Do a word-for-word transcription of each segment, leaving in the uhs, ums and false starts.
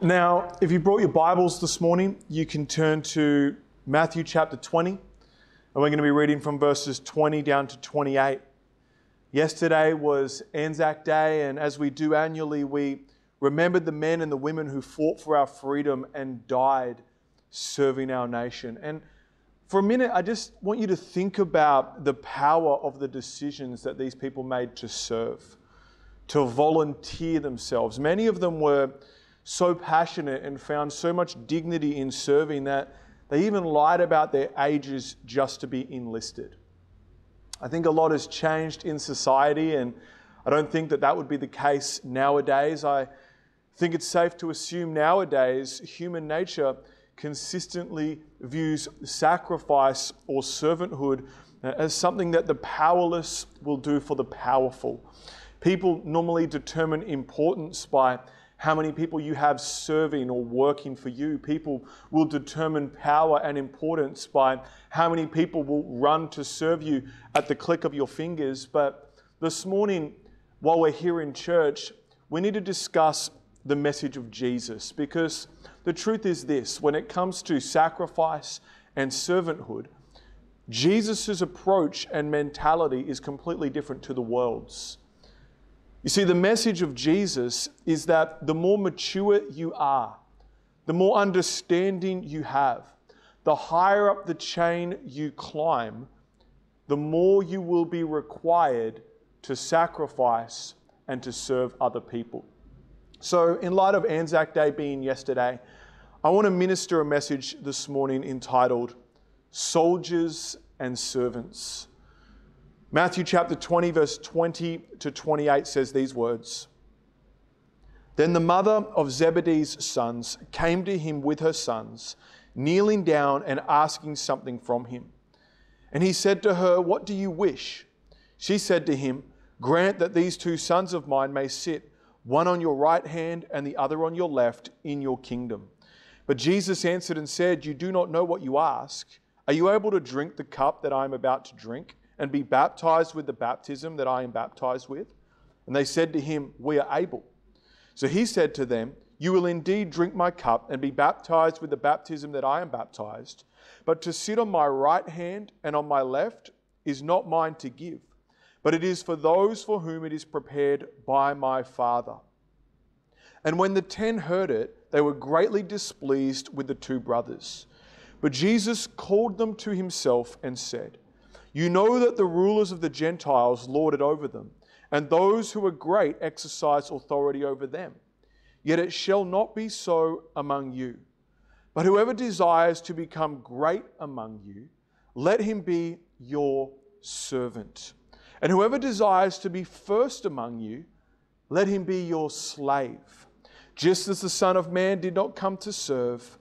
Now, if you brought your Bibles this morning, you can turn to Matthew chapter twenty, and we're going to be reading from verses twenty down to twenty-eight. Yesterday was Anzac Day, and as we do annually, we remembered the men and the women who fought for our freedom and died serving our nation. And for a minute, I just want you to think about the power of the decisions that these people made to serve, to volunteer themselves. Many of them were so passionate and found so much dignity in serving that they even lied about their ages just to be enlisted. I think a lot has changed in society, and I don't think that that would be the case nowadays. I think it's safe to assume nowadays human nature consistently views sacrifice or servanthood as something that the powerless will do for the powerful. People normally determine importance by how many people you have serving or working for you. People will determine power and importance by how many people will run to serve you at the click of your fingers. But this morning, while we're here in church, we need to discuss the message of Jesus, because the truth is this: when it comes to sacrifice and servanthood, Jesus' approach and mentality is completely different to the world's. You see, the message of Jesus is that the more mature you are, the more understanding you have, the higher up the chain you climb, the more you will be required to sacrifice and to serve other people. So, in light of Anzac Day being yesterday, I want to minister a message this morning entitled Soldiers and Servants. Matthew chapter twenty, verse twenty to twenty-eight says these words. Then the mother of Zebedee's sons came to him with her sons, kneeling down and asking something from him. And he said to her, "What do you wish?" She said to him, "Grant that these two sons of mine may sit, one on your right hand and the other on your left, in your kingdom." But Jesus answered and said, "You do not know what you ask. Are you able to drink the cup that I am about to drink, and be baptized with the baptism that I am baptized with?" And they said to him, "We are able." So he said to them, "You will indeed drink my cup and be baptized with the baptism that I am baptized. But to sit on my right hand and on my left is not mine to give, but it is for those for whom it is prepared by my Father." And when the ten heard it, they were greatly displeased with the two brothers. But Jesus called them to himself and said, "You know that the rulers of the Gentiles lord it over them, and those who are great exercise authority over them. Yet it shall not be so among you. But whoever desires to become great among you, let him be your servant. And whoever desires to be first among you, let him be your slave. Just as the Son of Man did not come to serve,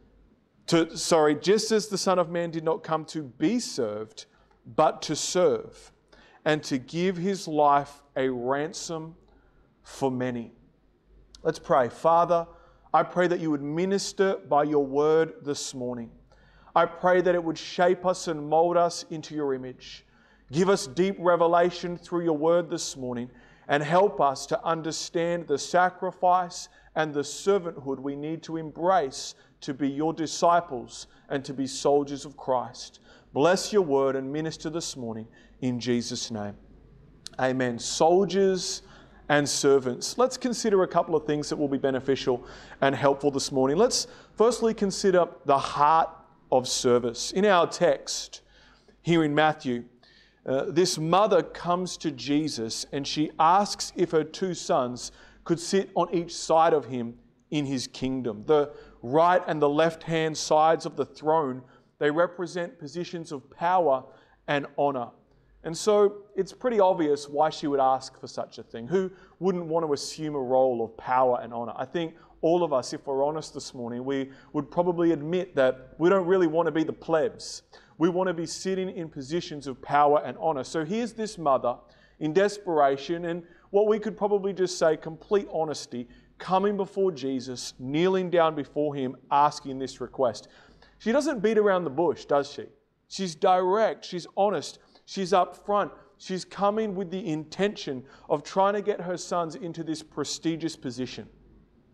to, sorry, just as the Son of Man did not come to be served, but to serve, and to give his life a ransom for many." Let's pray. Father, I pray that you would minister by your word this morning. I pray that it would shape us and mold us into your image. Give us deep revelation through your word this morning, and help us to understand the sacrifice and the servanthood we need to embrace to be your disciples and to be soldiers of Christ. Bless your word and minister this morning in Jesus' name. Amen. Soldiers and servants. Let's consider a couple of things that will be beneficial and helpful this morning. Let's firstly consider the heart of service. In our text here in Matthew, uh, this mother comes to Jesus and she asks if her two sons could sit on each side of him in his kingdom. The right and the left-hand sides of the throne, they represent positions of power and honor. And so it's pretty obvious why she would ask for such a thing. Who wouldn't want to assume a role of power and honor? I think all of us, if we're honest this morning, we would probably admit that we don't really want to be the plebs. We want to be sitting in positions of power and honor. So here's this mother in desperation and what we could probably just say complete honesty, coming before Jesus, kneeling down before him, asking this request. She doesn't beat around the bush, does she? She's direct, she's honest, she's upfront. She's coming with the intention of trying to get her sons into this prestigious position.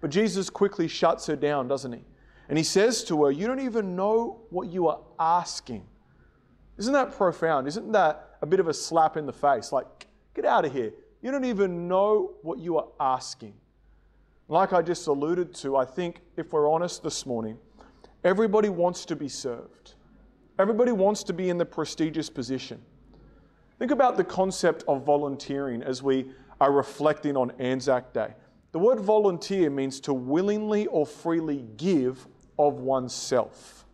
But Jesus quickly shuts her down, doesn't he? And he says to her, you don't even know what you are asking. Isn't that profound? Isn't that a bit of a slap in the face? Like, get out of here. You don't even know what you are asking. Like I just alluded to, I think if we're honest this morning, everybody wants to be served. Everybody wants to be in the prestigious position. Think about the concept of volunteering as we are reflecting on Anzac Day. The word volunteer means to willingly or freely give of oneself.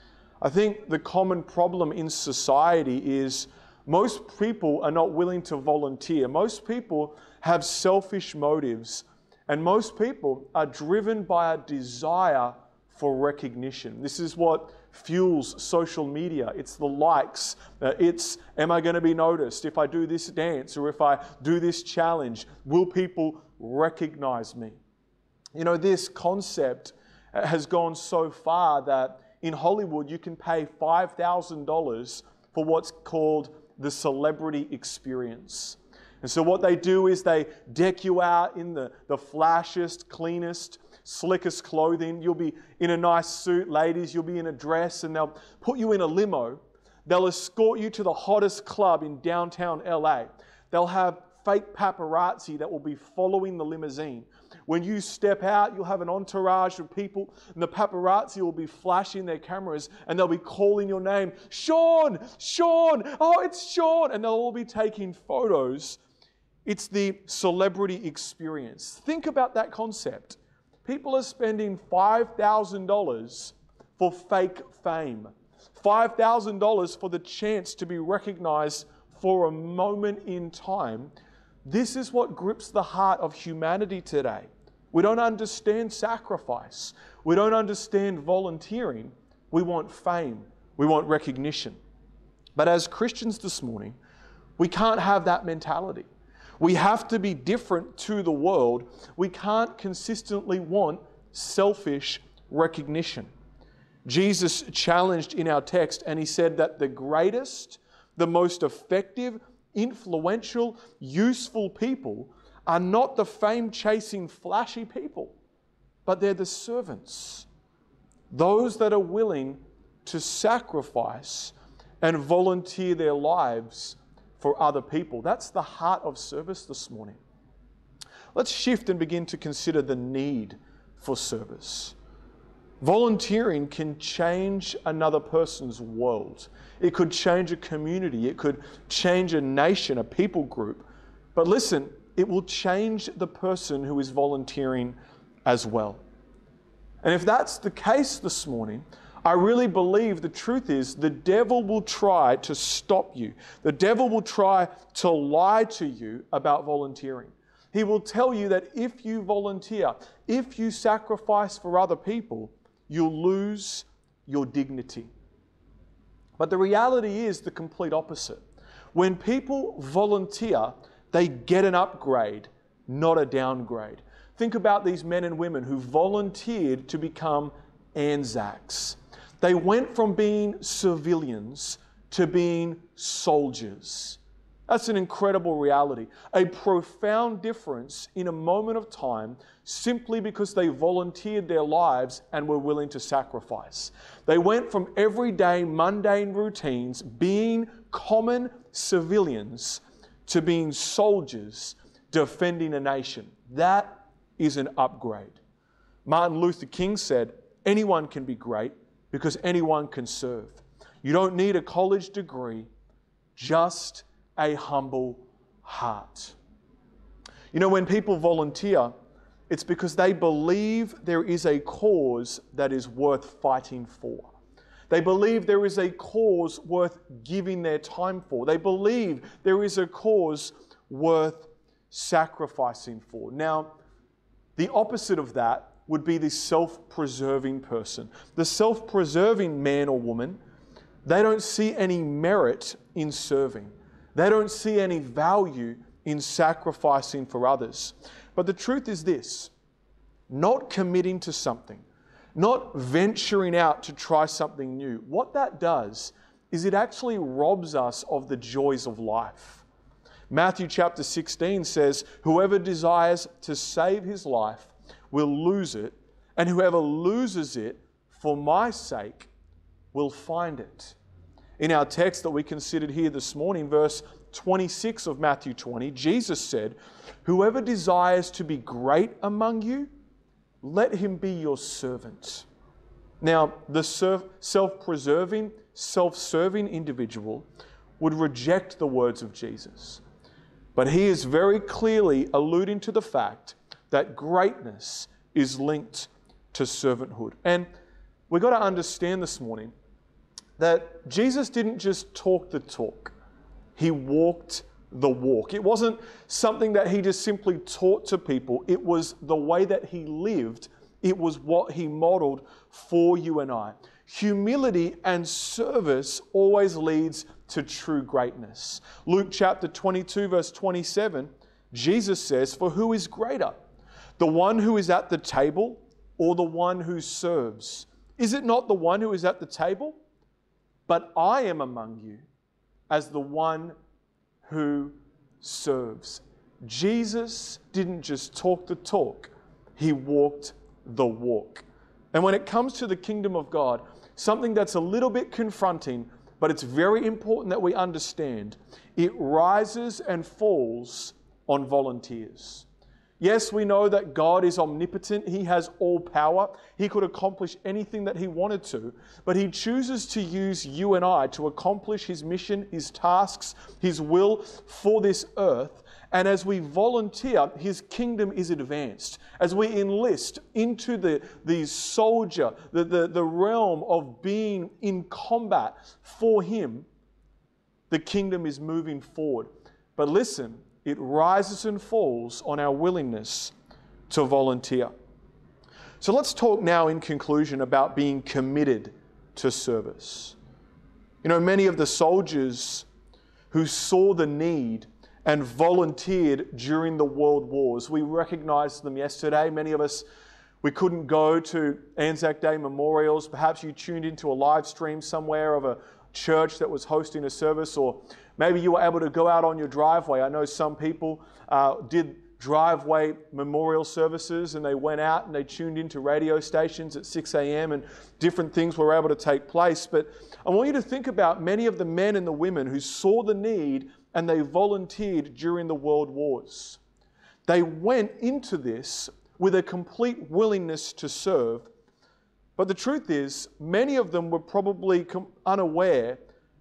I think the common problem in society is most people are not willing to volunteer. Most people have selfish motives, and most people are driven by a desire for recognition. This is what fuels social media. It's the likes. Uh, it's, am I going to be noticed if I do this dance or if I do this challenge? Will people recognize me? You know, this concept has gone so far that in Hollywood you can pay five thousand dollars for what's called the celebrity experience. And so what they do is they deck you out in the, the flashiest, cleanest, slickest clothing. You'll be in a nice suit, ladies, you'll be in a dress, and they'll put you in a limo. They'll escort you to the hottest club in downtown L A. They'll have fake paparazzi that will be following the limousine. When you step out, you'll have an entourage of people, and the paparazzi will be flashing their cameras, and they'll be calling your name, Sean, Sean, oh, it's Sean, and they'll all be taking photos. It's the celebrity experience. Think about that concept. People are spending five thousand dollars for fake fame, five thousand dollars for the chance to be recognized for a moment in time. This is what grips the heart of humanity today. We don't understand sacrifice. We don't understand volunteering. We want fame. We want recognition. But as Christians this morning, we can't have that mentality. We have to be different to the world. We can't consistently want selfish recognition. Jesus challenged in our text, and he said that the greatest, the most effective, influential, useful people are not the fame-chasing, flashy people, but they're the servants. Those that are willing to sacrifice and volunteer their lives for other people. That's the heart of service this morning. Let's shift and begin to consider the need for service. Volunteering can change another person's world. It could change a community. It could change a nation, a people group. But listen, it will change the person who is volunteering as well. And if that's the case this morning, I really believe the truth is the devil will try to stop you. The devil will try to lie to you about volunteering. He will tell you that if you volunteer, if you sacrifice for other people, you'll lose your dignity. But the reality is the complete opposite. When people volunteer, they get an upgrade, not a downgrade. Think about these men and women who volunteered to become Anzacs. They went from being civilians to being soldiers. That's an incredible reality. A profound difference in a moment of time simply because they volunteered their lives and were willing to sacrifice. They went from everyday mundane routines, being common civilians, to being soldiers defending a nation. That is an upgrade. Martin Luther King said, anyone can be great because anyone can serve. You don't need a college degree, just a humble heart. You know, when people volunteer, it's because they believe there is a cause that is worth fighting for. They believe there is a cause worth giving their time for. They believe there is a cause worth sacrificing for. Now, the opposite of that would be the self-preserving person. The self-preserving man or woman, they don't see any merit in serving. They don't see any value in sacrificing for others. But the truth is this, not committing to something, not venturing out to try something new, what that does is it actually robs us of the joys of life. Matthew chapter sixteen says, whoever desires to save his life will lose it, and whoever loses it for my sake will find it. In our text that we considered here this morning, verse twenty-six of Matthew twenty, Jesus said, "Whoever desires to be great among you, let him be your servant." Now, the self-preserving, self-serving individual would reject the words of Jesus. But he is very clearly alluding to the fact that greatness is linked to servanthood. And we've got to understand this morning that Jesus didn't just talk the talk. He walked the walk. It wasn't something that he just simply taught to people. It was the way that he lived. It was what he modeled for you and I. Humility and service always leads to true greatness. Luke chapter twenty-two, verse twenty-seven, Jesus says, "For who is greater, the one who is at the table or the one who serves? Is it not the one who is at the table? But I am among you as the one who serves." Jesus didn't just talk the talk, he walked the walk. And when it comes to the kingdom of God, something that's a little bit confronting, but it's very important that we understand, it rises and falls on volunteers. Yes, we know that God is omnipotent. He has all power. He could accomplish anything that he wanted to, but he chooses to use you and I to accomplish his mission, his tasks, his will for this earth. And as we volunteer, his kingdom is advanced. As we enlist into the, the soldier, the, the, the realm of being in combat for him, the kingdom is moving forward. But listen, it rises and falls on our willingness to volunteer. So let's talk now in conclusion about being committed to service. You know, many of the soldiers who saw the need and volunteered during the world wars, we recognized them yesterday. Many of us, we couldn't go to Anzac Day memorials. Perhaps you tuned into a live stream somewhere of a church that was hosting a service, or maybe you were able to go out on your driveway. I know some people uh, did driveway memorial services, and they went out and they tuned into radio stations at six a.m. and different things were able to take place. But I want you to think about many of the men and the women who saw the need and they volunteered during the world wars. They went into this with a complete willingness to serve. But the truth is, many of them were probably unaware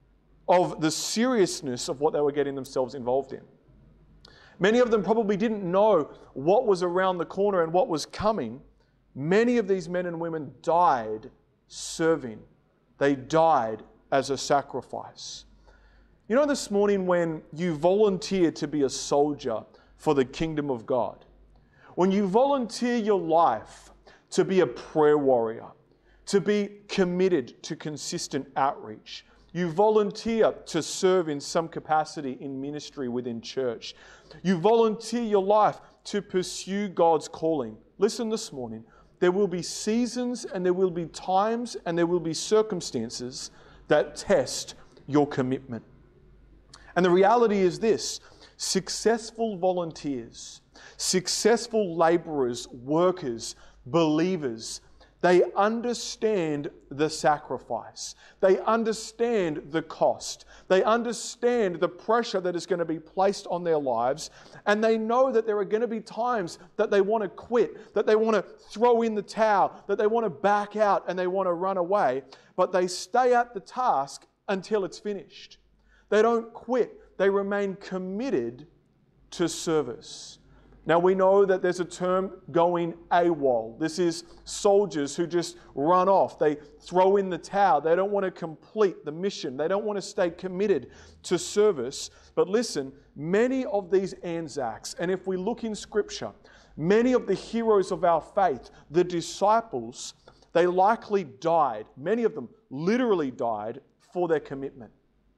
of the seriousness of what they were getting themselves involved in. Many of them probably didn't know what was around the corner and what was coming. Many of these men and women died serving. They died as a sacrifice. You know, this morning when you volunteer to be a soldier for the kingdom of God, when you volunteer your life to be a prayer warrior, to be committed to consistent outreach, you volunteer to serve in some capacity in ministry within church, you volunteer your life to pursue God's calling. Listen this morning, there will be seasons and there will be times and there will be circumstances that test your commitment. And the reality is this: successful volunteers, successful laborers, workers, believers, they understand the sacrifice. They understand the cost. They understand the pressure that is going to be placed on their lives. And they know that there are going to be times that they want to quit, that they want to throw in the towel, that they want to back out and they want to run away. But they stay at the task until it's finished. They don't quit. They remain committed to service. Now we know that there's a term going AWOL. This is soldiers who just run off. They throw in the towel. They don't want to complete the mission. They don't want to stay committed to service. But listen, many of these Anzacs, and if we look in Scripture, many of the heroes of our faith, the disciples, they likely died. Many of them literally died for their commitment.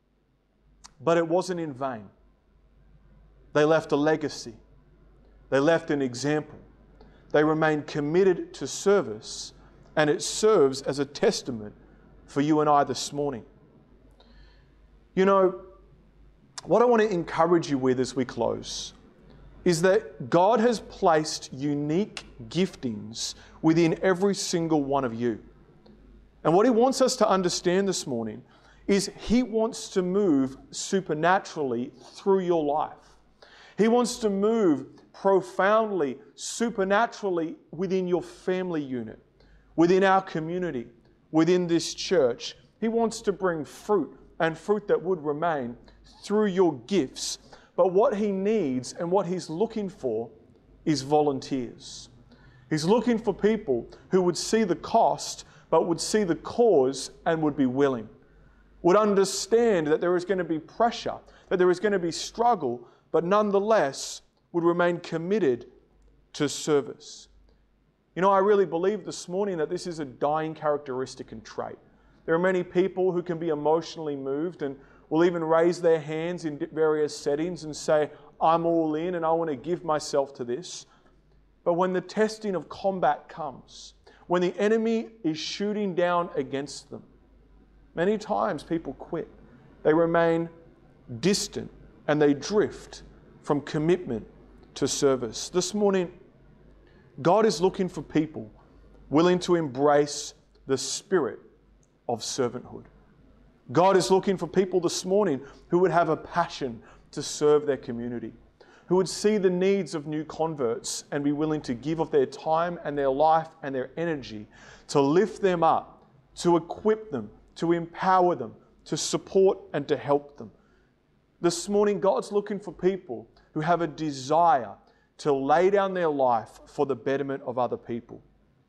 But it wasn't in vain. They left a legacy. They left an example. They remained committed to service, and it serves as a testament for you and I this morning. You know, what I want to encourage you with as we close is that God has placed unique giftings within every single one of you. And what he wants us to understand this morning is he wants to move supernaturally through your life. He wants to move profoundly, supernaturally within your family unit, within our community, within this church. He wants to bring fruit, and fruit that would remain, through your gifts. But what he needs and what he's looking for is volunteers. He's looking for people who would see the cost, but would see the cause and would be willing. Would understand that there is going to be pressure, that there is going to be struggle, but nonetheless would remain committed to service. You know, I really believe this morning that this is a dying characteristic and trait. There are many people who can be emotionally moved and will even raise their hands in various settings and say, I'm all in and I want to give myself to this. But when the testing of combat comes, when the enemy is shooting down against them, many times people quit. They remain distant and they drift from commitment to service. This morning, God is looking for people willing to embrace the spirit of servanthood. God is looking for people this morning who would have a passion to serve their community, who would see the needs of new converts and be willing to give of their time and their life and their energy to lift them up, to equip them, to empower them, to support and to help them. This morning, God's looking for people who have a desire to lay down their life for the betterment of other people.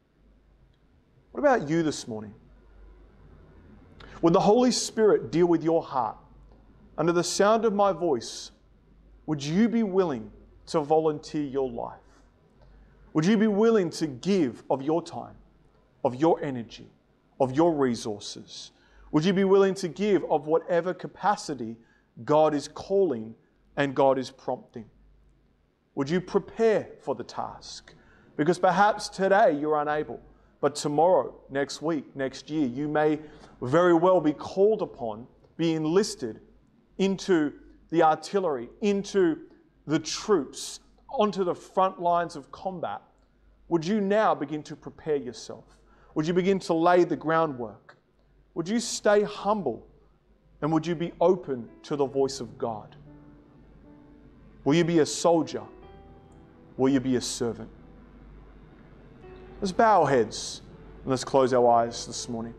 What about you this morning? Would the Holy Spirit deal with your heart? Under the sound of my voice, would you be willing to volunteer your life? Would you be willing to give of your time, of your energy, of your resources? Would you be willing to give of whatever capacity God is calling and God is prompting? Would you prepare for the task? Because perhaps today you're unable, but tomorrow, next week, next year, you may very well be called upon, be enlisted into the artillery, into the troops, onto the front lines of combat. Would you now begin to prepare yourself? Would you begin to lay the groundwork? Would you stay humble? And would you be open to the voice of God? Will you be a soldier? Will you be a servant? Let's bow our heads and let's close our eyes this morning.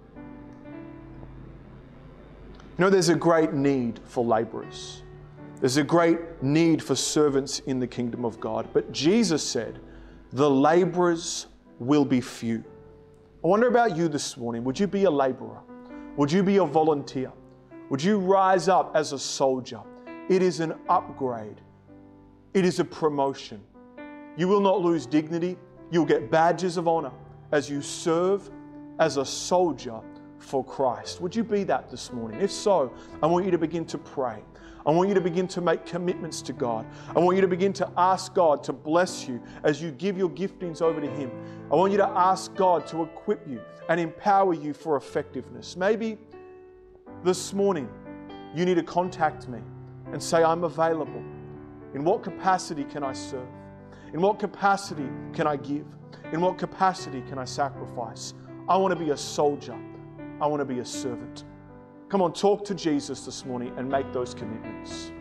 You know, there's a great need for laborers. There's a great need for servants in the kingdom of God. But Jesus said, the laborers will be few. I wonder about you this morning. Would you be a laborer? Would you be a volunteer? Would you rise up as a soldier? It is an upgrade. It is a promotion. You will not lose dignity. You'll get badges of honor as you serve as a soldier for Christ. Would you be that this morning? If so, I want you to begin to pray. I want you to begin to make commitments to God. I want you to begin to ask God to bless you as you give your giftings over to Him. I want you to ask God to equip you and empower you for effectiveness. Maybe this morning you need to contact me and say, I'm available. In what capacity can I serve? In what capacity can I give? In what capacity can I sacrifice? I want to be a soldier. I want to be a servant. Come on, talk to Jesus this morning and make those commitments.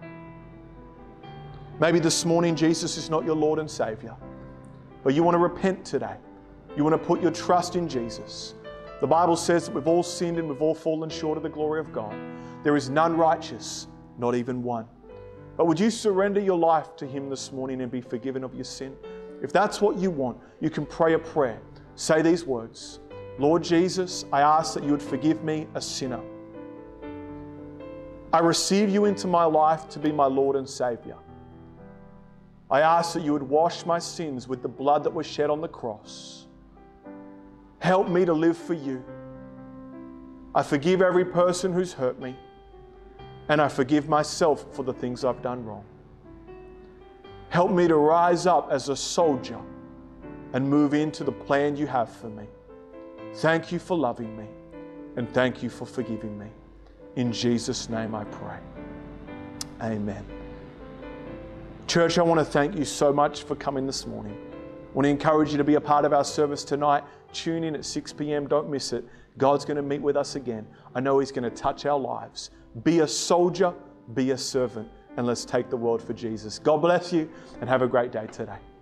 Maybe this morning Jesus is not your Lord and Savior, but you want to repent today. You want to put your trust in Jesus. The Bible says that we've all sinned and we've all fallen short of the glory of God. There is none righteous, not even one. But would you surrender your life to Him this morning and be forgiven of your sin? If that's what you want, you can pray a prayer. Say these words. Lord Jesus, I ask that you would forgive me, a sinner. I receive you into my life to be my Lord and Savior. I ask that you would wash my sins with the blood that was shed on the cross. Help me to live for you. I forgive every person who's hurt me, and I forgive myself for the things I've done wrong. Help me to rise up as a soldier and move into the plan you have for me. Thank you for loving me, and thank you for forgiving me. In Jesus' name I pray. Amen. Church, I want to thank you so much for coming this morning. I want to encourage you to be a part of our service tonight. Tune in at six p.m. Don't miss it. God's going to meet with us again. I know He's going to touch our lives. Be a soldier, be a servant, and let's take the world for Jesus. God bless you and have a great day today.